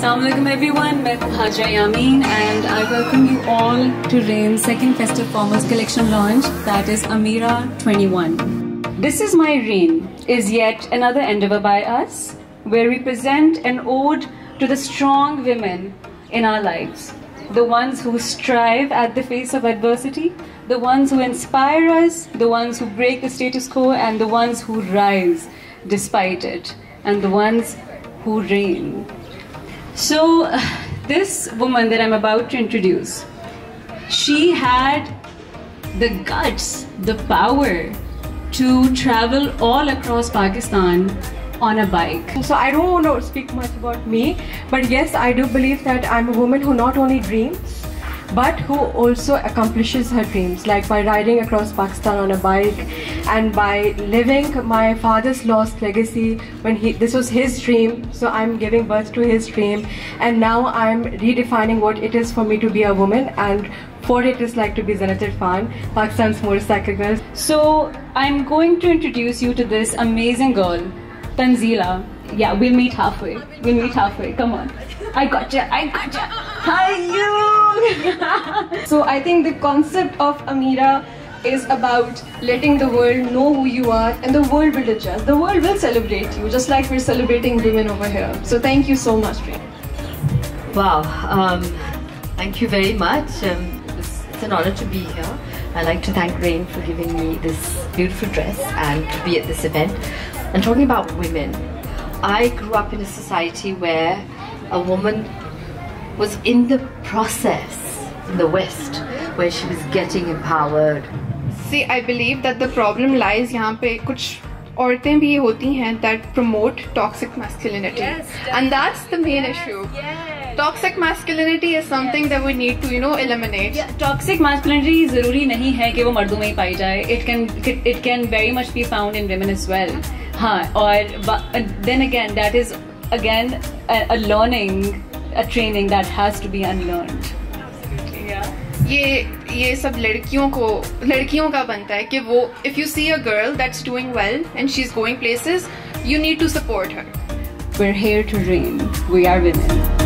Assalamualaikum everyone, मैं Haja Yamin and I welcome you all to Rain's second festive formals collection launch, that is Amira 21. This Is My Rain is yet another endeavor by us where we present an ode to the strong women in our lives, the ones who strive at the face of adversity, the ones who inspire us, the ones who break the status quo, and the ones who rise despite it, and the ones who reign. So this woman that I'm about to introduce, she had the guts, the power to travel all across Pakistan on a bike. So I don't want to speak much about me, but yes, I do believe that I'm a woman who not only dreams but who also accomplishes her dreams, like by riding across Pakistan on a bike and by living my father's lost legacy when this was his dream, so I'm giving birth to his dream, and now I'm redefining what it is for me to be a woman, and for it is like to be Zinat Irfan, Pakistan's motorcycle girl. So I'm going to introduce you to this amazing girl, Tanzila. Yeah, we'll meet halfway. We'll meet halfway. Come on. I gotcha. Hi, you! So I think the concept of Amira is about letting the world know who you are, and the world will adjust. The world will celebrate you, just like we're celebrating women over here. So thank you so much, Rain. Wow, thank you very much. It's an honor to be here. I'd like to thank Rain for giving me this beautiful dress and to be at this event. And talking about women, I grew up in a society where a woman was in the process in the West, where she was getting empowered. See, I believe that the problem lies यहाँ पे कुछ औरतें भी होती हैं that promote toxic masculinity, and that's the main issue. Toxic masculinity is something that we need to, eliminate. Yeah, toxic masculinity ज़रूरी नहीं है कि वो मर्दों में ही पाई जाए. It can very much be found in women as well. हाँ, और then again that is again a learning, a training that has to be unlearned. ये सब लड़कियों का बनता है कि वो, if you see a girl that's doing well and she's going places, you need to support her. We're here to reign. We are women.